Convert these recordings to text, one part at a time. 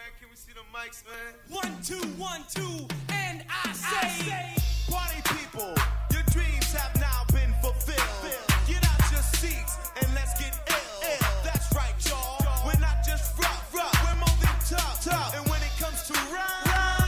Alright, can we see the mics, man? 1, 2, 1, 2, and I say, party people, your dreams have now been fulfilled. Get out your seats and let's get ill. That's right, y'all. We're not just rough, we're more than tough. And when it comes to rhyme,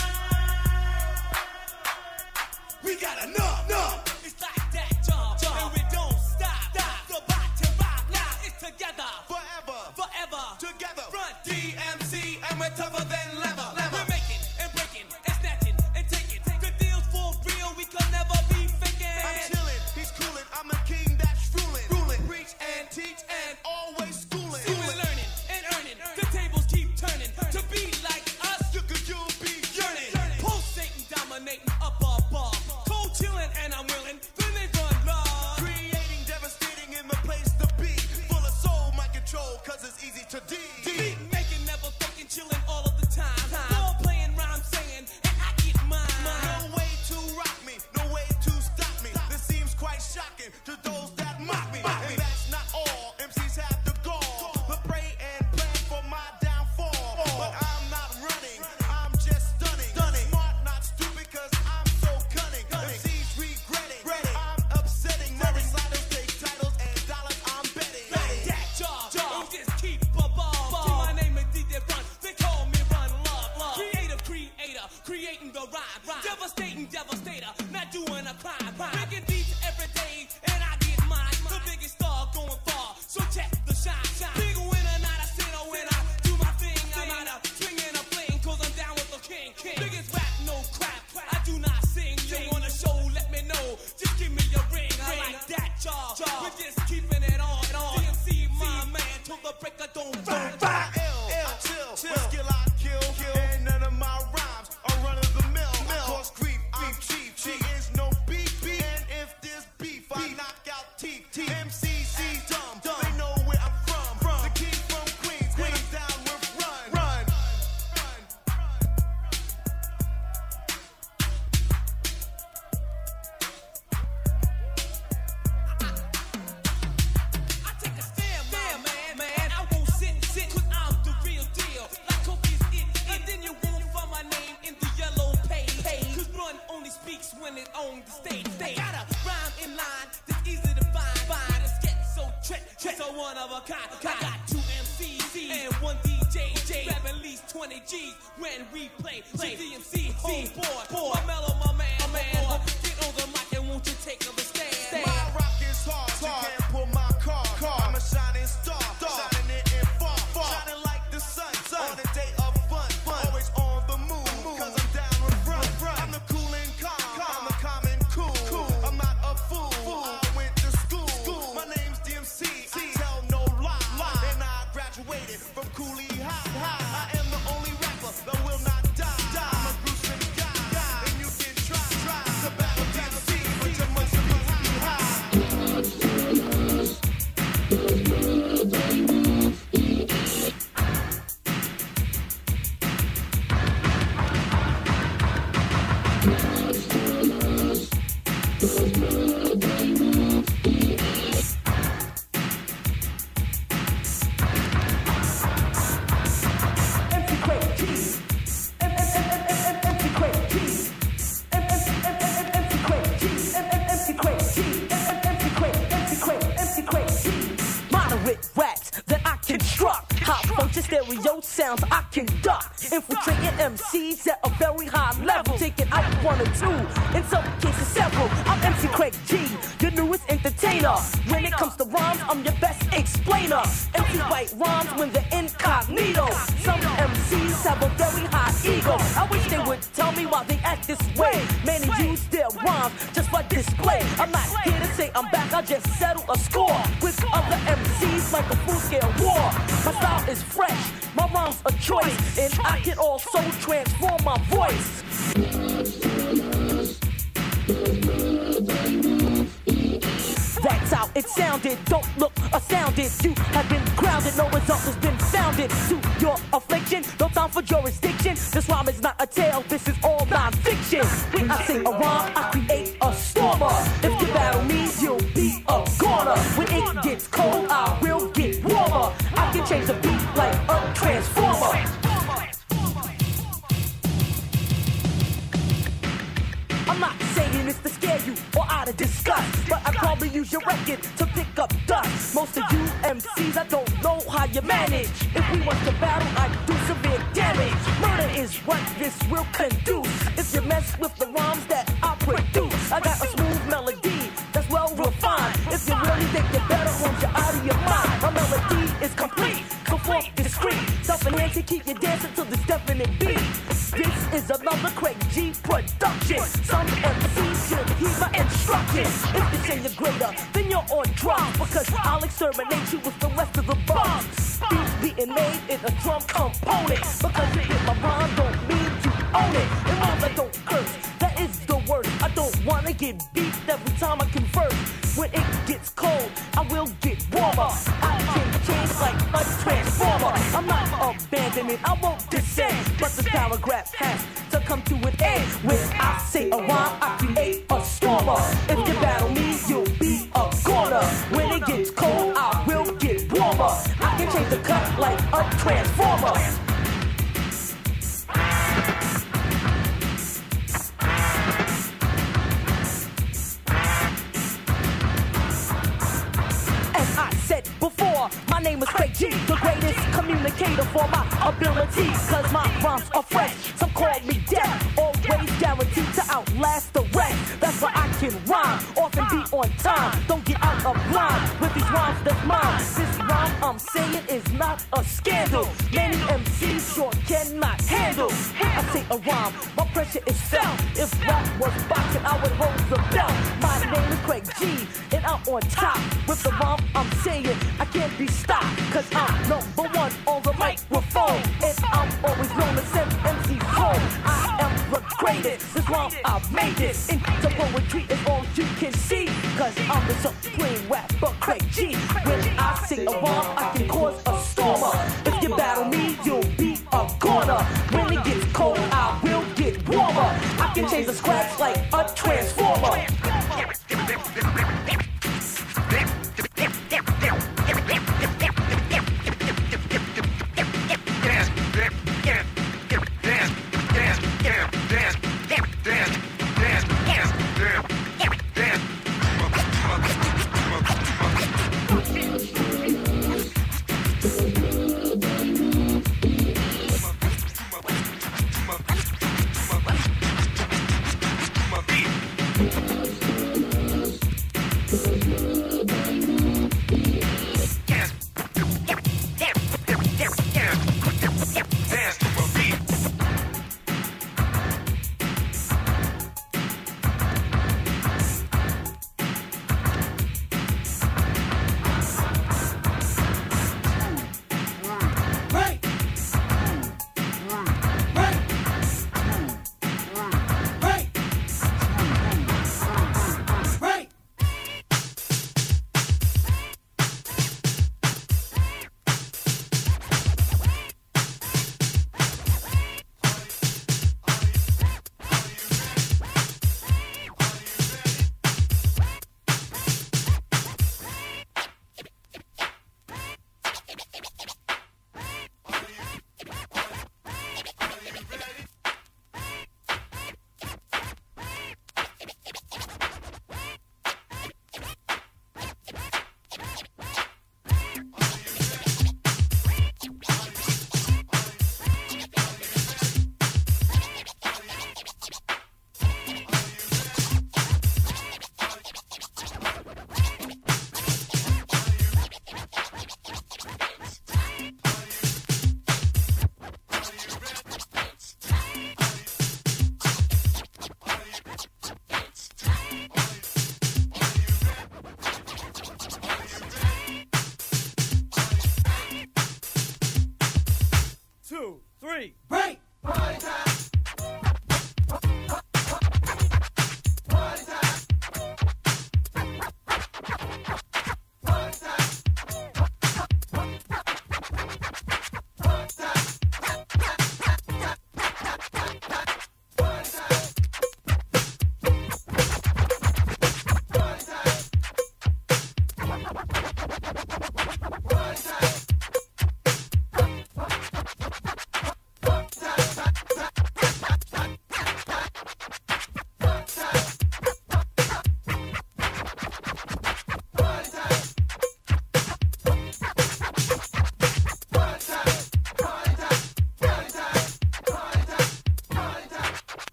we got enough. It's like that, jump, and we don't stop. The bottom rock, now it's together. Forever, Together. Front DMC, and we're tougher than leather. We're making and breaking and snatching and taking. The deal's for real, we could never be faking. I'm chilling, he's coolin', I'm the king that's ruling. Preach and teach and always schooling. Learning and earning, the tables keep turning. To be like us, You'll be yearning. pulsating, dominating up above. Cold chilling and I'm willing, then they run love. Creating, devastating in the place to be. Full of soul, my control, cause it's easy to D. Beat making, never faking, chilling all of the time. Ball playing, rhyme saying, and I get mine. No way to rock me, no way to stop me. This seems quite shocking to those that mock me. And that's not all, MCs have the gall to pray and plan for my downfall. But I'm not running, I'm just stunning. Smart, not stupid, cause I'm so cunning. MCs regretting, I'm upsetting. Money sliders take titles and dollars I'm betting. Like that job, don't just keep a ball. My name is DJ Run, they call me Run Love. Creative creator, creating the rhyme. Devastating devastator, not doing a crime. Making beats every day, and I get mine. The biggest star going far, so check the shine. Big winner, not a sinner when I do my thing. I'm out of swing and a fling, cause I'm down with the king. Biggest rap, no crap, I do not sing. You want a show, let me know, just give me your ring. I like that, y'all. We're just keeping it on. DMC, my man, till the break of dawn. I chill, with skill I kill, and none of my rhymes are run of the mill. I cause grief, I'm cheap, there is no beef, and if there's beef, I knock out teeth. MCC dumb, they know where I'm from. The king from Queens, and I'm down with run. I take a stand, man. I won't sit, cause I'm the real deal. Like Kofi's it, and then you won't find my name in the yellow page. Cause Run only speaks when it on the stage. They got a rhyme in line that's easy to find. It's getting so so one of a kind. I got 2 MCs and 1 DJ. Grab at least 20 G's when we play. DMC, homeboy, my mellow, my man. Get on the mic and won't you take up a stand? My rock is hard, you can't pull my car. I'm a shining star, shining it and far. Shining like the sun, on a day of fun. Always on the move, cause I'm down with run. I'm the cool and calm, I'm the calm and cool. I'm not a fool, I went to school. My name's DMC, I tell no lie. And I graduated from Cooley High. I am the only rapper that will not die. I'm a gruesome guy, and you can try to battle DMC, but you must be high. Moderate raps that I construct. Hot function stereo sounds I conduct. Infiltrating MCs at a very high level. Taking out 1 or 2, in some cases several. I'm MC Craig G, your newest entertainer. When it comes to rhymes, I'm your best explainer. MC write rhymes when they're incognito. Some MCs have a very high ego. I wish they would tell me why they act this way. Many use their rhymes just for display. I'm not here to say I'm back, I just settle a score with other MCs like a full-scale war. My style is fresh, my rhymes a choice, and I can also transform my voice. That's how it sounded, don't look astounded. You have been grounded, no result has been founded. To your affliction, no time for jurisdiction. This rhyme is not a tale, this is all non-fiction. When I sing a rhyme, I create a stormer. If you battle me, you'll be a goner. When it gets cold, I will get warmer. I can change the beat like a transformer. probably use your record to pick up dust. Most of you MCs, I don't know how you manage. If we want to battle, I do severe damage. Murder is what this will conduce. If you mess with the rhymes that I produce, I got a smooth melody that's well refined. If you really think you're better, hold you out of your mind. My melody is complete, so forth discreet. Self-enhancing, keep you dancing to this definite beat. This is another Craig G production. Some MCs should heed my instructions. If you say you're greater, then you're on drugs, because I'll exterminate you with the rest of the bombs. Beats being made in a drum component. Because you hit my rhyme don't mean you own it. In rhymes I don't curse, that is the word. I don't wanna get beefed every time I converse. When it gets cold, I will get warmer. I can change like a transformer. I'm not abandoning, I won't descend. But this paragraph has to come to an end. When I say a rhyme, I create a stormer. If you battle me, you'll be a goner. When it gets cold, I will get warmer. I can change the cut like a transformer. Before, my name is Craig G, the greatest communicator for my ability. Cause my rhymes are fresh, some call me deaf. Always guaranteed to outlast the rest. That's why I can rhyme, often be on time. Don't get out of line with these rhymes that's mine. This rhyme I'm saying is not a scandal. Many MCs sure cannot handle. When I say a rhyme, my pressure is felt. If rap was boxing, I would hold the belt. My name is Craig G, and I'm on top. With the rhyme I'm saying, I can't be stopped, cause I'm #1 on the microphone. And I'm always known to send MCs home. I am the greatest, this rhyme I made this into poetry is all you can see. Cause I'm the supreme rapper Craig G. When I sing a rhyme, I can cause a stormer. If you battle me, you'll be a goner. When it gets cold, I will get warmer. I can change the scratch like a transformer.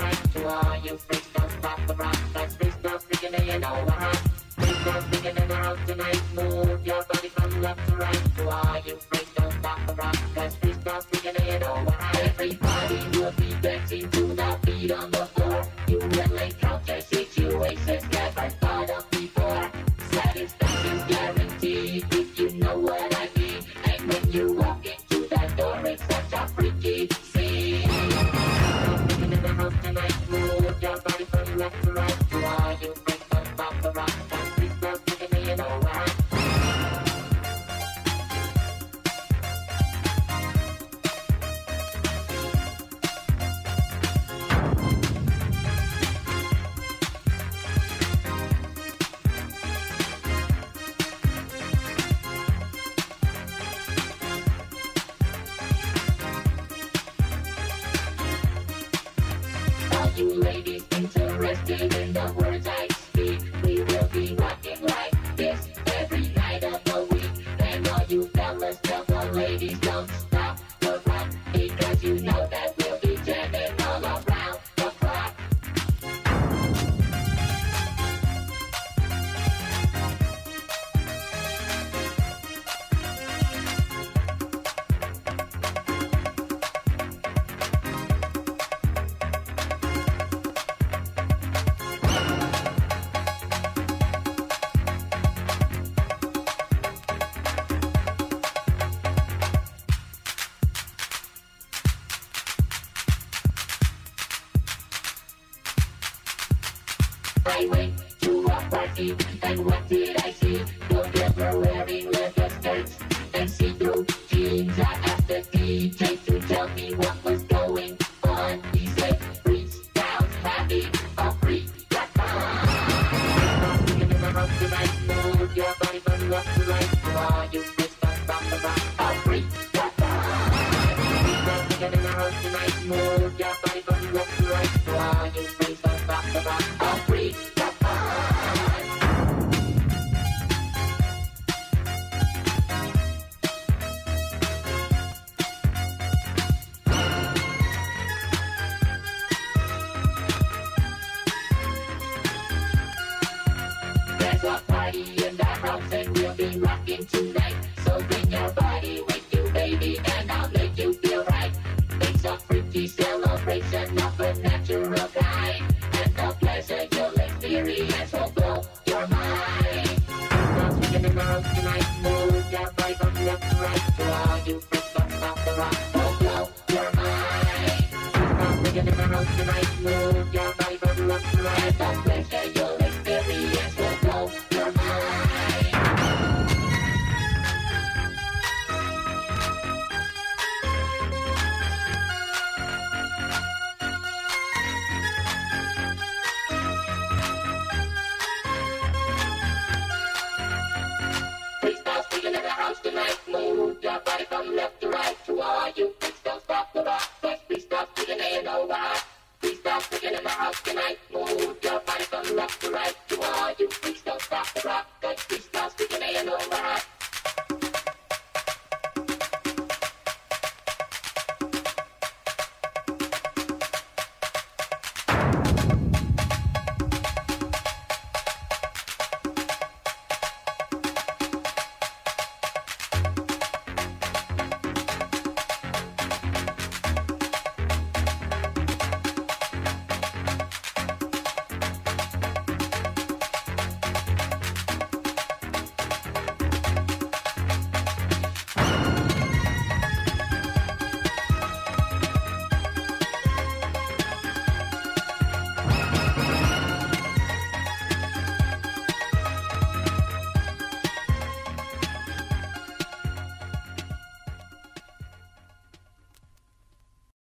right. To all you freaks, don't stop the rock. That's freestyle speaking and you know what hot. Freestyle speaking in the house tonight. Move your body from left to right. To all you freaks, don't stop the rock. That's freestyle speaking and you know what hot. Everybody will be dancing to the beat on the floor. You will encounter situations never thought of before. Satisfaction's guaranteed if you know what I mean. And when you walk into that door, it's such a freaky scene. Freaking in the house tonight, move your body from left to right. To all you freaks, don't stop the rock. That's freestyle freaking and you know why. You ladies interested in the words I speak, we will be rocking like this every night of the week. And all you fellas, tell the ladies don't stop the rock, because you know that we'll be jamming all around the clock. I went to a party, and what did I see? The girls were wearing leather skirts and see-through jeans. I asked the DJ to tell me what was going on. He said, freestyle's having a freak fun. Freaking in the house tonight, move your body from left to right. To all you freaks, don't stop the rock. A freak fun. Freaking in the house tonight, move your body from left to right. To all you freaks, don't stop the rock. A freak fun. There's a party in the house and we'll be rocking tonight. So bring your body with you, baby, and I'll make you feel right. It's a freaky celebration of a natural kind, and the pleasure you'll experience will blow your mind. Don't speaking in the house tonight, move your body from left to right. To all you freaks, don't stop the rock, will blow your mind. Don't speaking in the house tonight, move your body from left to right. And the pleasure you'll experience will blow your mind. Freestyle speaking in the house tonight, move your body from left to right. To all you freaks, don't stop the rock. That's freestyle speaking and you know why. Freestyle speaking in the house tonight, move your body from left to right. To all you freaks, don't stop the rock. That's freestyle speaking and you know why.